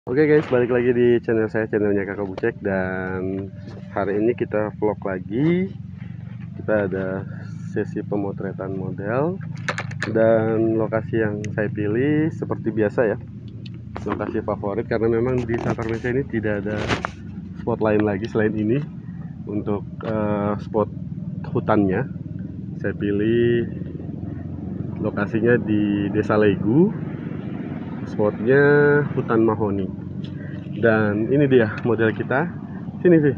Oke guys, balik lagi di channel saya, channelnya Kakak Bucek. Dan hari ini kita vlog lagi. Kita ada sesi pemotretan model. Dan lokasi yang saya pilih seperti biasa ya, lokasi favorit, karena memang di Satarmesa ini tidak ada spot lain lagi selain ini. Untuk spot hutannya, saya pilih lokasinya di Desa Legu. Spotnya hutan mahoni. Dan ini dia model kita. Sini Vi.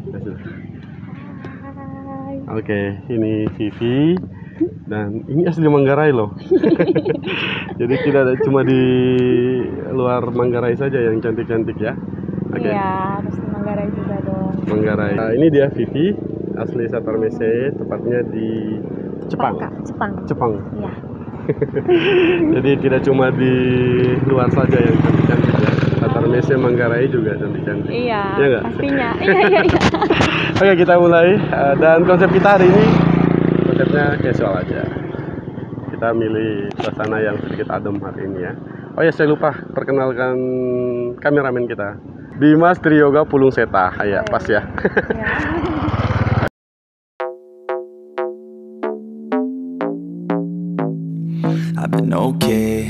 Oke, ini Vivi. Dan ini asli Manggarai loh. Jadi tidak ada cuma di luar Manggarai saja yang cantik-cantik ya. Oke. Iya, harus di Manggarai juga dong. Manggarai. Nah, ini dia Vivi, asli Satarmese, tepatnya di Jepang. Jepang. Iya. Jadi tidak cuma di luar saja yang cantik-cantik ya. Satarmese, Manggarai juga cantik-cantik. Iya, ya nggak? pastinya. Iya. Oke, kita mulai. Dan konsep kita hari ini, konsepnya casual aja. Kita milih suasana yang sedikit adem hari ini ya. Oh ya, saya lupa perkenalkan kameramen kita, Dimas Triyoga Pulung Seta. Ya, pas ya. I've been okay,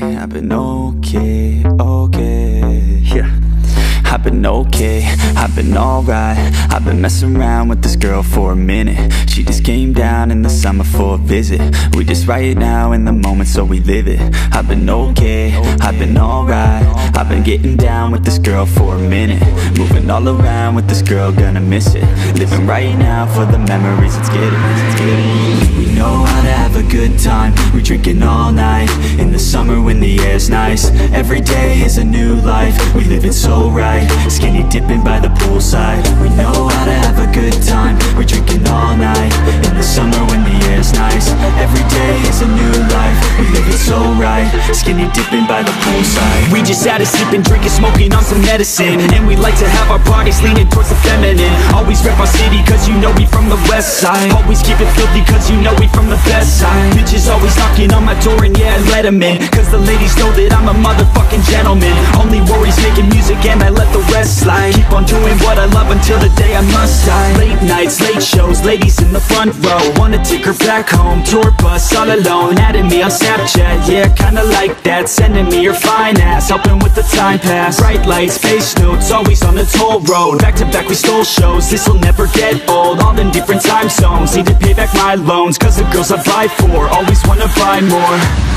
yeah. I've been okay, I've been alright. I've been messing around with this girl for a minute. She just came down in the summer for a visit. We just right now in the moment, so we live it. I've been okay, I've been alright. I've been getting down with this girl for a minute. Moving all around with this girl, gonna miss it. Living right now for the memories, let's get it. We know how to have a good time. We're drinking all night in the summer when the air's nice. Every day is a new life, we live it so right. Skinny dipping by the poolside. We know how to have a good time. We're drinking all night in the summer when the air's nice. Every day is a new life, we live it so right. Skinny dipping by the poolside. We just had a sipping, drinking, smoking on some medicine. And we like to have our parties leaning towards the feminine. Always rep our city cause you know we from the west side. Always keep it filthy cause you know we from the best side. Bitches always knocking on my door and yeah, let them in. Cause the ladies know that I'm a motherfucking gentleman. Only worries making music and I let the rest slide. Keep on doing what I love until the day I must die. Late nights, late shows, ladies in the front row. Wanna take her back home, tour bus all alone. Adding me on Snapchat, yeah, kinda like that. Sending me your fine ass, helping with the time pass. Bright lights, face notes, always on the toll road. Back to back we stole shows, this'll never get old. All in different time zones, need to pay back my loans. Cause the girls I buy for, always wanna buy more.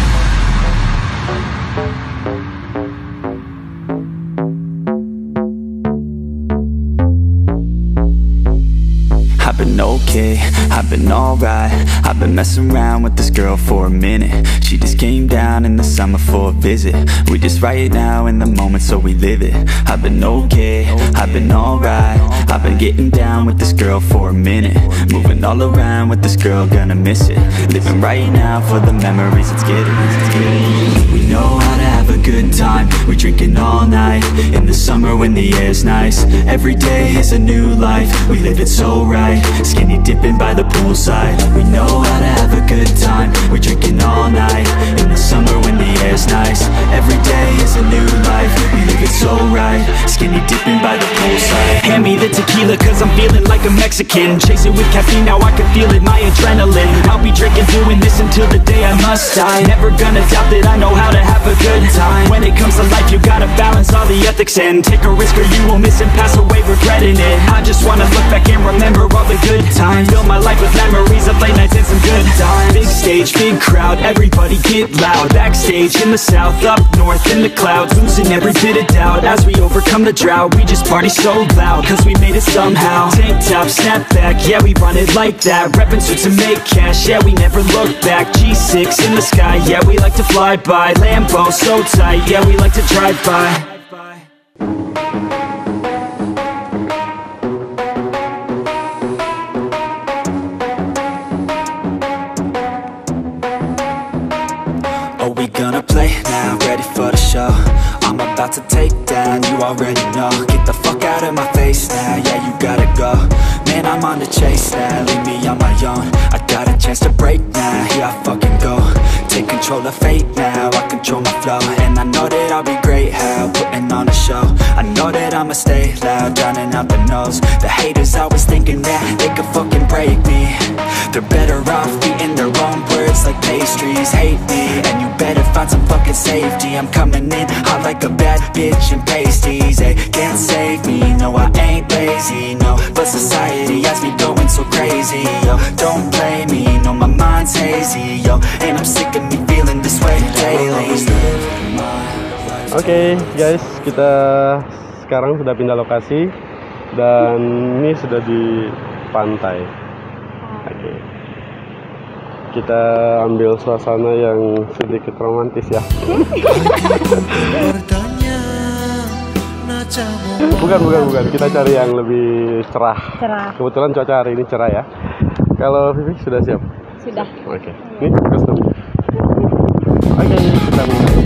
I've been okay, I've been alright. I've been messing around with this girl for a minute. She just came down in the summer for a visit. We just right now in the moment, so we live it. I've been okay, I've been alright. I've been getting down with this girl for a minute. Moving all around with this girl, gonna miss it. Living right now for the memories, let's get it. We know how to have a good time. We're drinking all night in the summer when the air's nice. Every day is a new life, we live it so right. Skinny dipping by the poolside. We know how to have a good time. We're drinking all night in the summer when the air's nice. Every day is a new life, we live it so right. Skinny dipping by the poolside. Hand me the tequila cause I'm feeling like a Mexican. Chasing with caffeine, now I can feel it, my adrenaline. I'll be drinking, doing this until the day I must die. Never gonna doubt that I know how to have a good time. When it comes to life, you gotta balance all the ethics and take a risk or you will miss and pass away regretting it. I just wanna look back and remember all the good times. Fill my life with memories of late nights and some good times. Big stage, big crowd, everybody get loud. Backstage in the south, up north in the clouds. Losing every bit of doubt as we overcome the drought. We just party so loud, cause we made it somehow. Tank top, snap back, yeah we run it like that. Reppin' suits and make cash, yeah we never look back. G6 in the sky, yeah we like to fly by. Lambo so tight, yeah we like to drive by. Are we gonna play now? Ready for the show? I'm about to take down, you already know. Get the fuck out of my face now, yeah, you gotta go. Man, I'm on the chase now, leave me on my own. I got a chance to break now, here I fucking go. Take control of fate now, I control my flow. And I know that I'll be great, how putting on a show. I know that I'ma stay loud, drowning out the noise. The haters always thinking that they could fucking break me. They're better off eating their own words like pastries. Hate me, and you better find some fucking safety. I'm coming in hot like a bad bitch in pasties. They can't save me, no I ain't lazy, no. But society has me going so crazy, yo. Don't blame me, no my mind's hazy, yo. And I'm sick of me feeling this way daily. Oke, guys, kita sekarang sudah pindah lokasi dan ini sudah di pantai. Oke. Kita ambil suasana yang sedikit romantis ya. Bukan. Kita cari yang lebih cerah. Kebetulan cuaca hari ini cerah ya. Kalau Vivi sudah siap? Sudah. Oke. Ini kostum. Oke, kita mulai.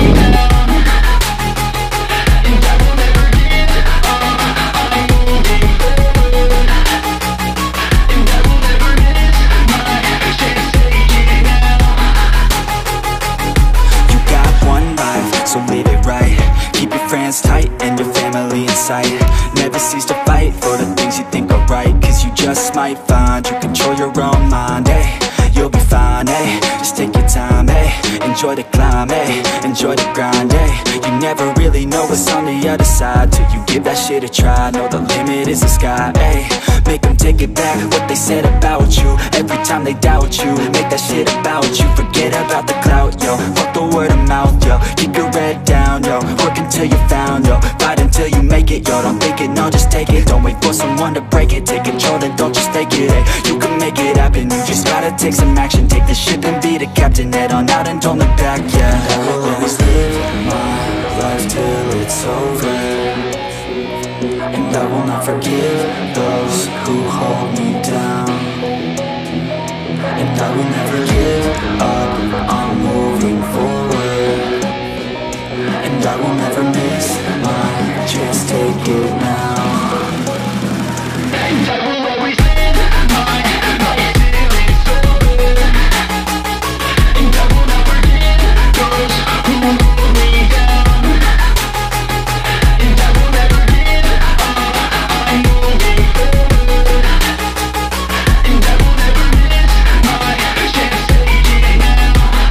So live it right. Keep your friends tight and your family in sight. Never cease to fight for the things you think are right. Cause you just might find you control your own mind, eh? You'll be fine, eh? Just take your time, eh? Enjoy the climb, eh? Enjoy the grind, eh? You never really know what's on the other side till you give that shit a try. Know the limit is the sky, eh? Make them take it back, what they said about you. Every time they doubt you, make that shit about you. Forget about the clout, yo. Fuck the word of mouth, yo. Keep your head down, yo. Work until you're found, yo. Fight until you make it, yo. Don't think it, no, just take it. Don't wait for someone to break it. Take control and don't just fake it, eh? You can make it happen, you just gotta take some action. Take the ship and be the captain. Head on out and don't look back, yeah. I will always live my life till it's over, and I will not forgive those who hold me down. And I will never give up, I'm moving forward. And I will never miss my chance, take it now. And I will always live my life till it's over, and I will not forgive those who hold me down. And I will never give up, I'm moving forward. And I will never miss my chance, take it now.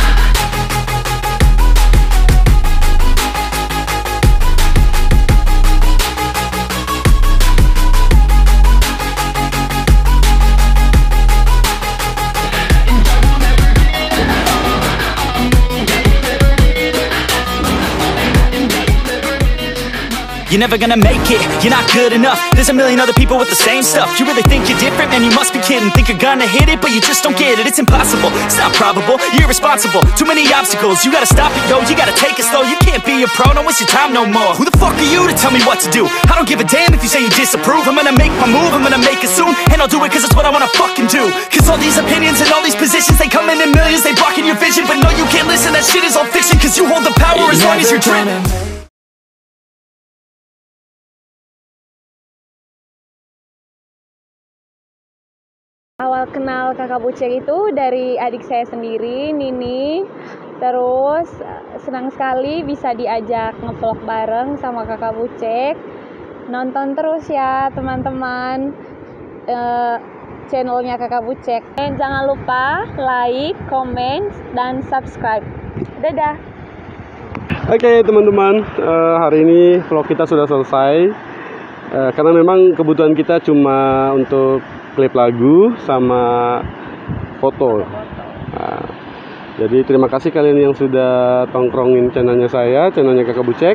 You're never gonna make it, you're not good enough. There's a million other people with the same stuff. You really think you're different? Man, you must be kidding. Think you're gonna hit it, but you just don't get it. It's impossible, it's not probable, you're irresponsible. Too many obstacles, you gotta stop it, yo. You gotta take it slow, you can't be a pro. Don't waste your time no more. Who the fuck are you to tell me what to do? I don't give a damn if you say you disapprove. I'm gonna make my move, I'm gonna make it soon. And I'll do it cause it's what I wanna fucking do. Cause all these opinions and all these positions, they come in millions, they blocking your vision. But no, you can't listen, that shit is all fiction. Cause you hold the power as long as you're driven. Awal kenal Kakak Bucek itu dari adik saya sendiri, Nini. Terus senang sekali bisa diajak ngevlog bareng sama Kakak Bucek. Nonton terus ya teman-teman channelnya Kakak Bucek. Dan jangan lupa like, comment, dan subscribe. Dadah. Oke teman-teman, hari ini vlog kita sudah selesai. Karena memang kebutuhan kita cuma untuk klip lagu sama foto. Nah, jadi terima kasih kalian yang sudah tongkrongin channelnya saya, channelnya Kakak Bucek.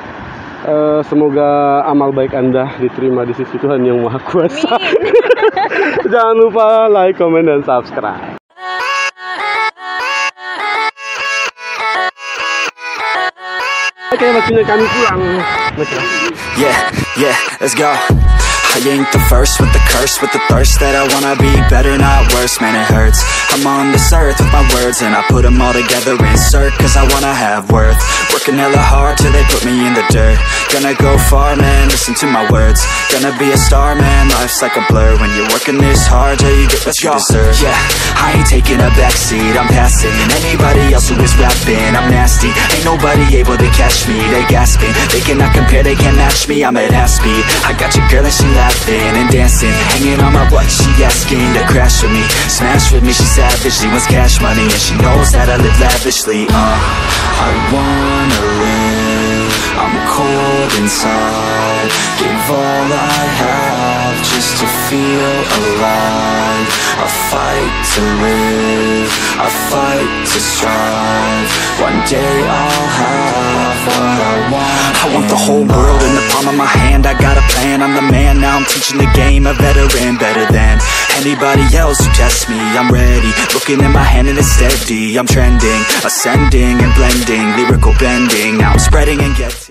Semoga amal baik Anda diterima di sisi Tuhan Yang Maha Kuasa. Jangan lupa like, comment, dan subscribe. Oke, waktunya kami pulang. Yeah, let's go. I ain't the first with the curse, with the thirst that I wanna be better, not worse. Man, it hurts. I'm on this earth with my words, and I put them all together, insert, cause I wanna have worth. Working hella hard till they put me in the dirt. Gonna go far, man, listen to my words. Gonna be a star, man, life's like a blur. When you're working this hard, yeah, you get what you deserve. Yeah, I ain't taking a backseat, I'm passing anybody else who is rapping. I'm nasty, ain't nobody able to catch me. They gasping, they cannot compare, they can't match me. I'm at half speed, I got your girl and she laughing and dancing, hanging on my butt, she asking to crash with me, smash with me. She savagely wants cash money, and she knows that I live lavishly. I wanna live, I'm cold inside. Give all I have just to feel alive. I fight to live, I fight to strive. One day I'll have what I want. I want the whole world in the palm of my hand. I got a plan, I'm the man. Now I'm teaching the game, a veteran, better than anybody else who tests me. I'm ready, looking in my hand and it's steady. I'm trending, ascending and blending, lyrical bending. Now I'm spreading and getting